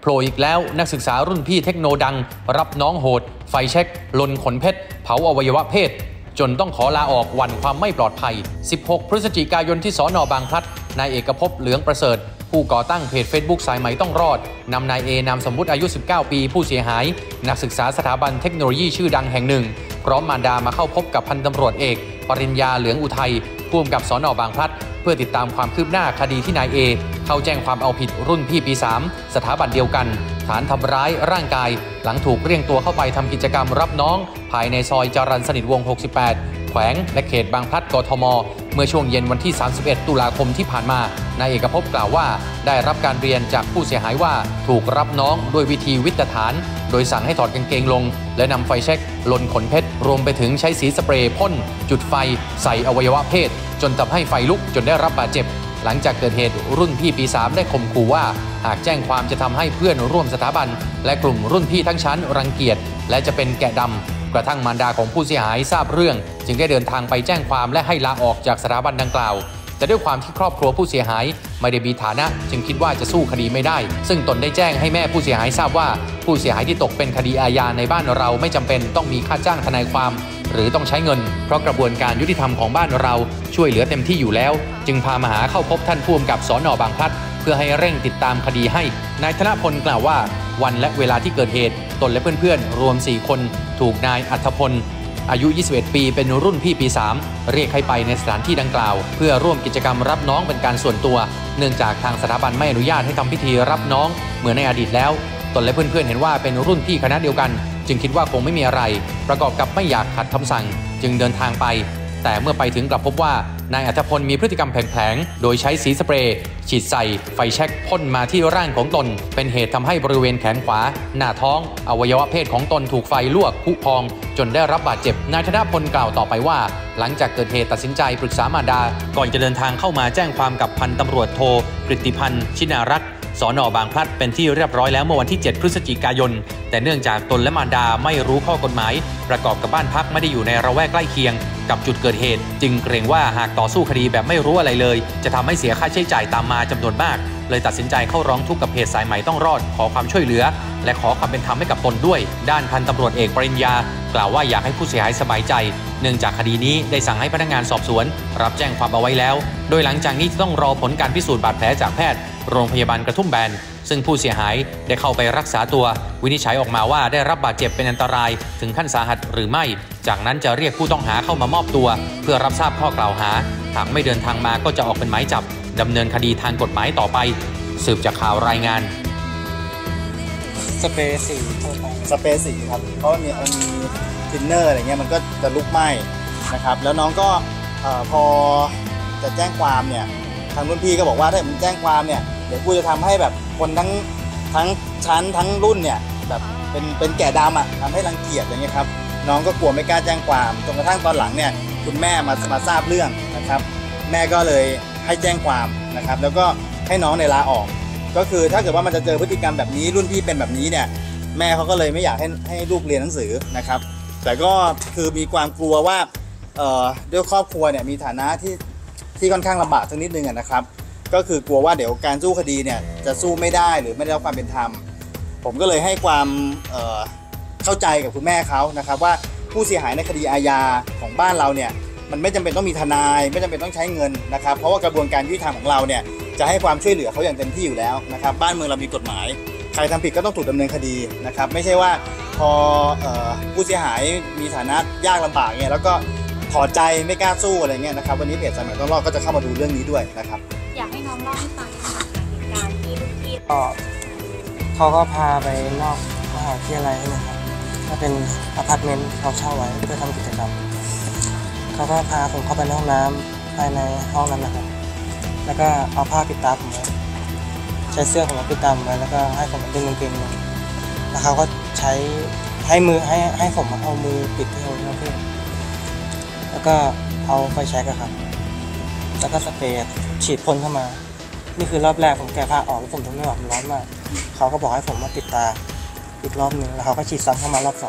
โผล่อีกแล้วนักศึกษารุ่นพี่เทคโนดังรับน้องโหดไฟเช็คลนขนเพชรเผาอวัยวะเพศจนต้องขอลาออกหวั่นความไม่ปลอดภัย16 พฤศจิกายนที่สน.บางพลัดนายเอกภพเหลืองประเสริฐผู้ก่อตั้งเพจ Facebook สายไหมต้องรอดนำนายเอนามสมมุติอายุ19 ปีผู้เสียหายนักศึกษาสถาบันเทคโนโลยีชื่อดังแห่งหนึ่งพร้อมมารดามาเข้าพบกับพันตำรวจเอกปริญญาเหลืองอุทัยผู้กำกับสน.บางพลัดเพื่อติดตามความคืบหน้าคดีที่นายเอเข้าแจ้งความเอาผิดรุ่นพี่ปี 3 สถาบันเดียวกันฐานทำร้ายร่างกายหลังถูกเรียกตัวเข้าไปทำกิจกรรมรับน้องภายในซอยจรัญสนิทวงศ์ 68 แขวงและเขตบางพลัดกทมเมื่อช่วงเย็นวันที่ 31 ตุลาคมที่ผ่านมานายเอกภพกล่าวว่าได้รับการเรียนจากผู้เสียหายว่าถูกรับน้องด้วยวิธีวิทยาฐานโดยสั่งให้ถอดกางเกงลงและนำไฟแช็กลนขนเพชรรวมไปถึงใช้สีสเปรย์พ่นจุดไฟใส่อวัยวะเพศจนทำให้ไฟลุกจนได้รับบาดเจ็บหลังจากเกิดเหตุรุ่นพี่ปี 3 ได้ข่มขู่ว่าหากแจ้งความจะทำให้เพื่อนร่วมสถาบันและกลุ่มรุ่นพี่ทั้งชั้นรังเกียจและจะเป็นแกะดำกระทั่งมารดาของผู้เสียหายทราบเรื่องจึงได้เดินทางไปแจ้งความและให้ลาออกจากสถาบันดังกล่าวแต่ด้วยความที่ครอบครัวผู้เสียหายไม่ได้มีฐานะจึงคิดว่าจะสู้คดีไม่ได้ซึ่งตนได้แจ้งให้แม่ผู้เสียหายทราบว่าผู้เสียหายที่ตกเป็นคดีอาญาในบ้านเราไม่จำเป็นต้องมีค่าจ้างทนายความหรือต้องใช้เงินเพราะกระบวนการยุติธรรมของบ้านเราช่วยเหลือเต็มที่อยู่แล้วจึงพามาหาเข้าพบท่านผู้กำกับสน.บางพลัดเพื่อให้เร่งติดตามคดีให้นายธนพลกล่าวว่าวันและเวลาที่เกิดเหตุตนและเพื่อนๆรวม4คนถูกนายอัธพลอายุ21 ปีเป็นรุ่นพี่ปี 3เรียกให้ไปในสถานที่ดังกล่าวเพื่อร่วมกิจกรรมรับน้องเป็นการส่วนตัวเนื่องจากทางสถาบันไม่อนุญาตให้ทำพิธีรับน้องเหมือนในอดีตแล้วตนและเพื่อนๆเห็นว่าเป็นรุ่นพี่คณะเดียวกันจึงคิดว่าคงไม่มีอะไรประกอบกับไม่อยากขัดคำสั่งจึงเดินทางไปแต่เมื่อไปถึงกลับพบว่านายอัธพลมีพฤติกรรมแผลงๆโดยใช้สีสเปรย์ฉีดใส่ไฟแช็กพ่นมาที่ร่างของตนเป็นเหตุทำให้บริเวณแขนขวาหน้าท้องอวัยวะเพศของตนถูกไฟลวกพุพองจนได้รับบาดเจ็บนายธนพลกล่าวต่อไปว่าหลังจากเกิดเหตุตัดสินใจปรึกษามารดาก่อนจะเดินทางเข้ามาแจ้งความกับพันตำรวจโทกฤติพันธ์ชินารักษ์สน.บางพลัดเป็นที่เรียบร้อยแล้วเมื่อวันที่ 7 พฤศจิกายนแต่เนื่องจากตนและมารดาไม่รู้ข้อกฎหมายประกอบกับบ้านพักไม่ได้อยู่ในระแวกใกล้เคียงกับจุดเกิดเหตุจึงเกรงว่าหากต่อสู้คดีแบบไม่รู้อะไรเลยจะทำให้เสียค่าใช้จ่ายตามมาจำนวนมากเลยตัดสินใจเข้าร้องทุกข์กับเพจสายไหมต้องรอดขอความช่วยเหลือและขอความเป็นธรรมให้กับตนด้วยด้านพันตำรวจเอกปริญญากล่าวว่าอยากให้ผู้เสียหายสบายใจเนื่องจากคดีนี้ได้สั่งให้พนักงานสอบสวนรับแจ้งความเอาไว้แล้วโดยหลังจากนี้จะต้องรอผลการพิสูจน์บาดแผลจากแพทย์โรงพยาบาลกระทุ่มแบนซึ่งผู้เสียหายได้เข้าไปรักษาตัววินิจฉัยออกมาว่าได้รับบาดเจ็บเป็นอันตรายถึงขั้นสาหัสหรือไม่จากนั้นจะเรียกผู้ต้องหาเข้ามามอบตัวเพื่อรับทราบข้อกล่าวหาหากไม่เดินทางมาก็จะออกเป็นหมายจับดำเนินคดีทางกฎหมายต่อไปสืบจากข่าวรายงานสเปรย์สีครับเพราะมีทินเนอร์อะไรเงี้ยมันก็จะลุกไหม้นะครับแล้วน้องก็พอจะแจ้งความเนี่ยทางรุ่นพี่ก็บอกว่าถ้ามันแจ้งความเนี่ยเดี๋ยวกูจะทำให้แบบคนทั้งชั้นทั้งรุ่นเนี่ยแบบเป็นแก่ดำอ่ะทำให้รังเกียจอย่างเงี้ยครับน้องก็กลัวไม่กล้าแจ้งความจนกระทั่งตอนหลังเนี่ยคุณแม่มาทราบเรื่องนะครับแม่ก็เลยให้แจ้งความนะครับแล้วก็ให้น้องในลาออกก็คือถ้าเกิดว่ามันจะเจอพฤติกรรมแบบนี้รุ่นพี่เป็นแบบนี้เนี่ยแม่เขาก็เลยไม่อยากให้ลูกเรียนหนังสือนะครับแต่ก็คือมีความกลัวว่าด้วยครอบครัวเนี่ยมีฐานะที่ค่อนข้างลำบากสักนิดนึงนะครับก็คือกลัวว่าเดี๋ยวการสู้คดีเนี่ยจะสู้ไม่ได้หรือไม่ได้รับความเป็นธรรมผมก็เลยให้ความเข้าใจกับคุณแม่เขานะครับว่าผู้เสียหายในคดีอาญาของบ้านเราเนี่ยมันไม่จำเป็นต้องมีทนายไม่จำเป็นต้องใช้เงินนะครับเพราะว่ากระบวนการยุติธรรมของเราเนี่ยจะให้ความช่วยเหลือเขาอย่างเต็มที่อยู่แล้วนะครับบ้านเมืองเรามีกฎหมายใครทำผิดก็ต้องถูกดำเนินคดีนะครับไม่ใช่ว่าพอผู้เสียหายมีฐานะยากลำบากเนี่ยแล้วก็ถอดใจไม่กล้าสู้อะไรเงี้ยนะครับวันนี้เพจสายไหมต้องรอดก็จะเข้ามาดูเรื่องนี้ด้วยนะครับอยากให้น้องเล่าให้ฟังค่ะเหตุการณ์ที่ลูกพี่เขาก็พาไปนอกมหาวิทยาลัยนะครับก็เป็นอพาร์ตเมนต์เขาเช่าไว้เพื่อทำกิจกรรมเขาก็พาผมเข้าไปในห้องน้ำภายในห้องนั้นนะครับแล้วก็เอาผ้าปิดตาผมไว้ใช้เสื้อผมปิดตาไว้แล้วก็ให้ผมดึงกางเกงลงแล้วเขาก็ใช้ให้ผมเอามือปิดที่หัวเขาแล้วก็เอาไฟแช็กครับแล้วก็สเปรย์ฉีดพ่นเข้ามานี่คือรอบแรกผมแกะผ้าออกแล้วผมทนไม่ไหวมันร้อนมากเขาก็บอกให้ผมมาปิดตาอีกรอบหนึ่งแล้วเขาก็ฉีดซ้ำเข้ามารอบ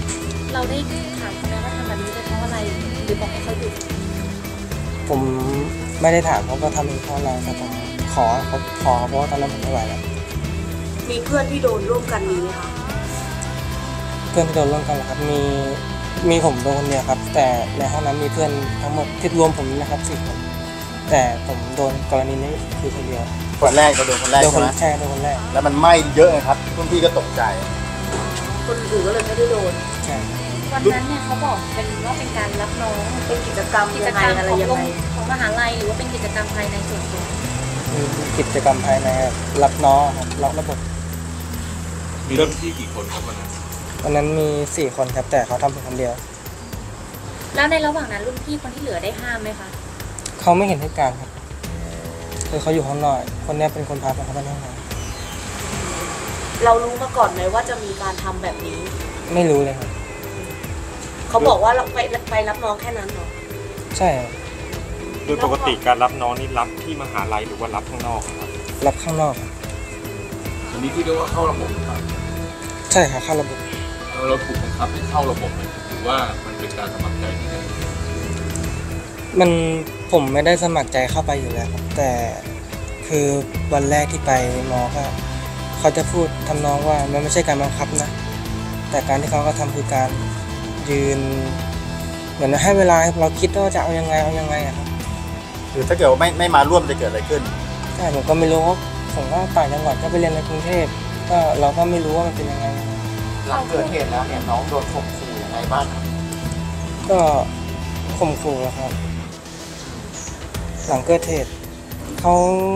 2 เราได้ถามเขาไหมว่าทำแบบนี้เป็นเพราะอะไรหรือบอกให้เขาหยุดผมไม่ได้ถามเขาก็ทำเป็นเพราะอะไรแต่ผมขอเพราะว่าตอนนั้นผมไม่ไหวแล้วมีเพื่อนที่โดนร่วมกันมีไหมคะเพื่อนที่โดนร่วมกันเหรอครับมีผมโดนคนเดียวครับ แต่ในห้องนั้นมีเพื่อนทั้งหมดที่รวมผมนะครับ4 คนแต่ผมโดนกรณีนี้คือคนเดียวคนแรกก็โดนคนแรกโดนใช่คนไหมแช่โดนคนแรกแล้วมันไหม้เยอะนะครับรุ่นพี่ก็ตกใจคนอื่นก็เลยไม่ได้โดนใช่วันนั้นเนี่ยเขาบอกเป็นการรับน้องเป็นกิจกรรมกิจยังกไงรรมอะไรของยังโรไงงของมหาลัยหรือว่าเป็นกิจกรรมภายในส่วนตัวมีกิจกรรมภายในรับน้องครับล็อกระบบมีรุ่นพี่กี่คนครับวันนั้นวันนั้นมี4 คนครับแต่เขาทำเพียงคนเดียวแล้วในระหว่างนั้นรุ่นพี่คนที่เหลือได้ห้ามไหมคะเขาไม่เห็นเหตุการณ์ครับคือเขาอยู่ข้างนอกคนนี้เป็นคนพาผมเข้าไปในห้องน้เรารู้มาก่อนไหมว่าจะมีการทำแบบนี้ำไม่รู้เลยครับเขาบอกว่าเราไปรับน้องแค่นั้นเหรอใช่ครับโดยปกติการรับน้องนี่รับที่มหาลัยหรือว่ารับข้างนอกครับรับข้างนอกครับอันนี้ที่เรียกว่าเข้าระบบครับใช่ครับเข้าระบบเราถูกบังคับให้เข้าระบบไหมหรือว่ามันเป็นการสมัครใจที่ไหนผมไม่ได้สมัครใจเข้าไปอยู่แล้วครับแต่คือวันแรกที่ไปมอก็เขาจะพูดทำนองว่ามันไม่ใช่การบังคับนะแต่การที่เขาก็ทำคือการยืนเหมือนให้เวลาเราคิดว่าจะเอายังไงอะครับคือถ้าเกิดว่าไม่มาร่วมจะเกิดอะไรขึ้นใช่ผมก็ไม่รู้ว่าผมก็ต่างจังหวัดก็ไปเรียนในกรุงเทพก็เราก็ไม่รู้ว่ามันเป็นยังไงหลังเกิดเหตุแล้วเนี่ยน้องโดนข่มขู่ยังไงบ้างครับก็ข่มขู่แล้วครับ หลังเกิดเหตุเขา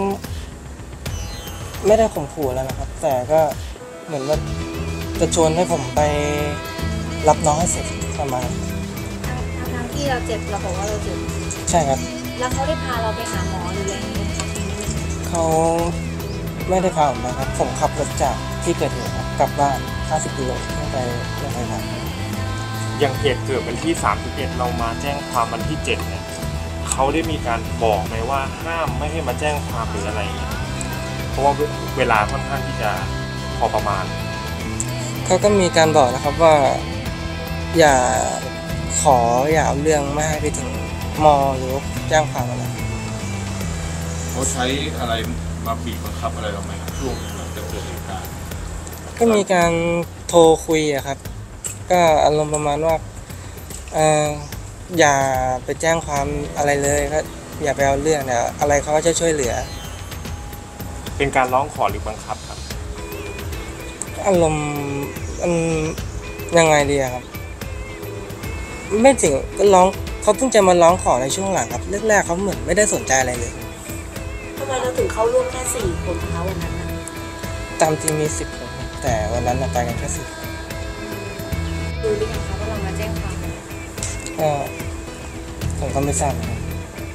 ไม่ได้ข่มขู่แล้วนะครับ แต่ก็เหมือนว่าจะชวนให้ผมไปรับน้องให้เสร็จประมาณนั้นทางที่เราเจ็บเราบอกว่าเราเจ็บใช่ครับแล้วเขาได้พาเราไปหาหมอหรืออะไรอย่างเงี้ยเขาไม่ได้พาผมมาครับผมขับรถจากที่เกิดเหตุครับกลับบ้าน50 กิโลเพื่อไปโรงพยาบาลอย่างเหตุเกิดวันที่31เรามาแจ้งความวันที่7เนี่ยเขาได้มีการบอกไหมว่าห้ามไม่ให้มาแจ้งความหรืออะไรอย่างเงี้ยเพราะว่าเวลาค่อนข้างที่จะพอประมาณเขาก็มีการบอกนะครับว่าอย่าเอาเรื่องไม่ให้ไปถึงมอหรือแจ้งความอะไรเขาใช้อะไรมาบีบบังคับอะไรเราไหมครับช่วงหลังจากเกิดเหตุการณ์ก็มีการโทรคุยอะครับ ก็อารมณ์ประมาณว่าอย่าไปแจ้งความอะไรเลยก็อย่าไปเอาเรื่องแต่อะไรเขาก็จะช่วยเหลือเป็นการร้องขอหรือบังคับครับอารมณ์มันยังไงดีอะครับ ไม่ถึงก็ร้องเขาเพิ่งจะมาร้องขอในช่วงหลังครับแรกๆเขาเหมือนไม่ได้สนใจอะไรเลยทำไมเราถึงเข้าร่วมแค่4 คนคะวันนั้นน่ะตามจริงมี10 คนครับแต่วันนั้นเราไปกันแค่10 คนรู้หรือยังคะว่าเรามาแจ้งความก็ผมก็ไม่ทราบนะครับ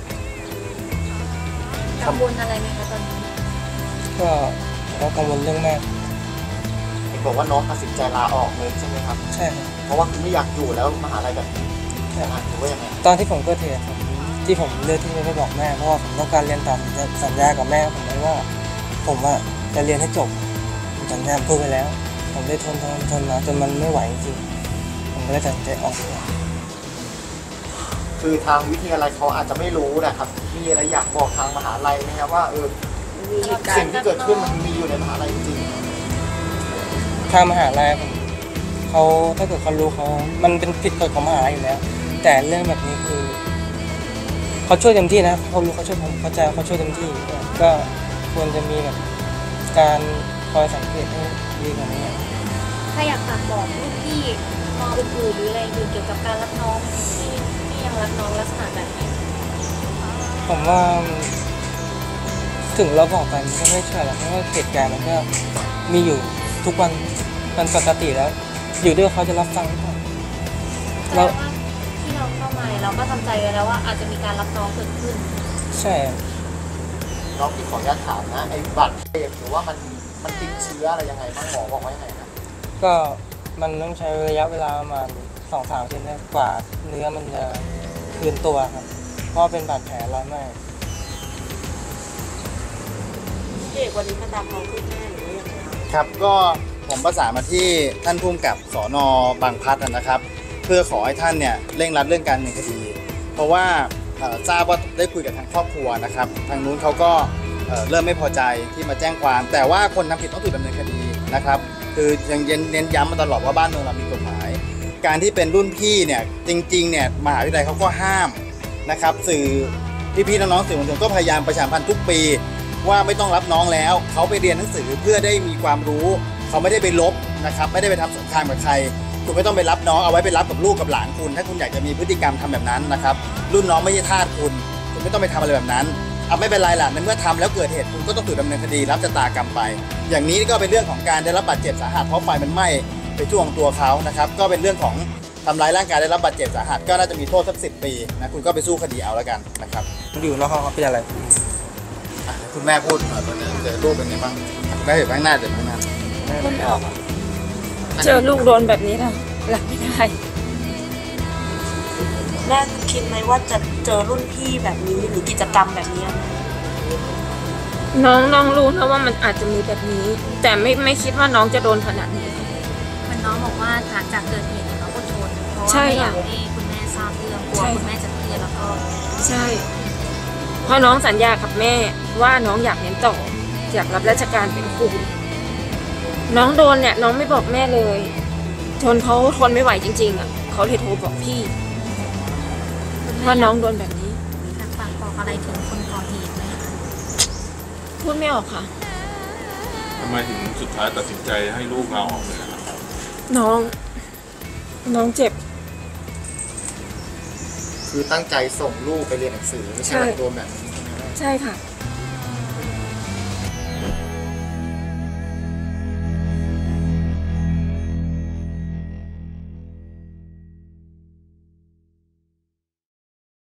กังวลอะไรไหมคะตอนนี้ก็กังวลเรื่องแม่เห็นบอกว่าน้องตัดสินใจลาออกเลยใช่ไหมครับใช่ครับเพราะว่าไม่อยากอยู่แล้วมหาลัยแบบนี้ใช่ครับหรือว่ายังไงตอนที่ผมเกิดเหตุที่ผมเลือกที่จะไม่บอกแม่เพราะว่าผมต้องการเรียนต่อผมจะสัญญากับแม่ผมไว้ว่า ผมจะเรียนให้จบผมสัญญาพูดไปแล้ว ผมได้ทนมาจนมันไม่ไหวจริงๆผมก็เลยตัดสินใจออกดีกว่าคือทางวิทยาลัยเขาอาจจะไม่รู้นะครับมีอะไรอยากบอกทางมหาลัยไหมครับว่ามีเหตุการสิ่งณ์ที่เกิดขึ้นมันมีอยู่ในมหาลัยจริงทางมหาลัยผมเขาถ้าเกิดเขารู้มันเป็นผิดกฎของมหาลัยอยู่แล้ว แต่เรื่องแบบนี้คือเขาช่วยเต็มที่นะเขารู้เขาช่วยผมเข้าใจเขาช่วยเต็มที่ก็ควรจะมีแบบการคอยสังเกตให้ดีกว่านี้ถ้าอยากฝากบอกรุ่นพี่มออื่นๆหรืออะไรอื่นเกี่ยวกับการรับน้องที่ยังรับน้องลักษณะแบบนี้ผมว่าถึงเราบอกไปมันก็ไม่ช่วยหรอกเพราะว่าเหตุการณ์มันก็มีอยู่ทุกวันมันปกติแล้ว อยู่ด้วยเขาจะรับฟังหรือเปล่าแสดงว่าที่เราเข้ามาเราก็ทำใจไว้แล้วว่าอาจจะมีการรับน้องเกิดขึ้นใช่ๆน้องพี่ขออนุญาตถามนะไอ้บัตรเสพหรือว่ามันติดเชื้ออะไรยังไงบ้างหมอบอกว่ายังไงครับก็มันต้องใช้ระยะเวลาประมาณ 2-3 อาทิตย์นะกว่าเนื้อมันจะคืนตัวครับเพราะเป็นบาดแผลรอยไหม้พี่เอกวันนี้มาตามความคืบหน้าหรือว่ายังไงคะครับก็ผมประสานมาที่ท่านผู้กำกับสน.บางพลัดนะครับ เพื่อขอให้ท่านเนี่ยเร่งรัดเรื่องการดำเนินคดี เพราะว่าทราบว่าได้คุยกับทางครอบครัวนะครับ ทางนู้นเขาก็เริ่มไม่พอใจที่มาแจ้งความ แต่ว่าคนทำผิดต้องถูกดำเนินคดีนะครับคือยังเน้นย้ำมาตลอดว่าบ้านเมืองเรามีกฎหมายการที่เป็นรุ่นพี่เนี่ยจริงๆเนี่ยมหาวิทยาลัยเขาก็ห้ามนะครับสื่อพี่ๆน้องๆสื่อมวลชนก็พยายามประชาสัมพันธ์ทุกปีว่าไม่ต้องรับน้องแล้วเขาไปเรียนหนังสือเพื่อได้มีความรู้เขาไม่ได้ไปลบนะครับไม่ได้ไปทำสงครามกับใครคุณไม่ต้องไปรับน้องเอาไว้ไปรับกับลูกกับหลานคุณถ้าคุณอยากจะมีพฤติกรรมทำแบบนั้นนะครับรุ่นน้องไม่ใช่ทาสคุณไม่ต้องไปทำอะไรแบบนั้นไม่เป็นไรล่ะในเมื่อทำแล้วเกิดเหตุคุณก็ต้องถูกดำเนินคดีรับชะตากรรมไปอย่างนี้ก็เป็นเรื่องของการได้รับบาดเจ็บสาหัสเพราะไฟมันไหม้ไปช่วงตัวเขานะครับก็เป็นเรื่องของทำร้ายร่างกายได้รับบาดเจ็บสาหัสก็น่าจะมีโทษสัก10 ปีนะคุณก็ไปสู้คดีเอาแล้วกันนะครับอยู่นอกห้องเขาเป็นอะไรคุณแม่พูดหน่อยตอนนี้เจอลูกเป็นไงบ้างได้เห็นข้างหน้าเดี๋ยวข้างหน้าไม่ออกเจอลูกโดนแบบนี้แล้วรับไม่ได้แม่คิดไหมว่าจะเจอรุ่นพี่แบบนี้หรือกิจกรรมแบบนี้ไหมน้องรู้นะว่ามันอาจจะมีแบบนี้ แต่ไม่คิดว่าน้องจะโดนขนาดนี้มันน้องบอกว่าหลังจากเกิดเหตุเนี่ยน้องก็ทนเพราะว่าใช่ไม่อยาค่ะกให้คุณแม่ทราบเรื่องกลัวใช่คุณแม่จะเครียดแล้วก็ใช่เพราะน้องสัญญากับแม่ว่าน้องอยากเรียนต่ออยากรับราชการเป็นครูน้องโดนเนี่ยน้องไม่บอกแม่เลยจนเขาทนไม่ไหวจริงๆอ่ะเขาเลยโทรบอกพี่ว่าน้องโดนแบบนี้อยากฝากบอกอะไรถึงคนก่อเหตุไหมคะพูดไม่ออกค่ะทำไมถึงสุดท้ายตัดสินใจให้ลูกลาออกเลยนะครับน้องเจ็บคือตั้งใจส่งลูกไปเรียนหนังสือไม่ใช่แบบโดนแบบนี้ใช่ค่ะค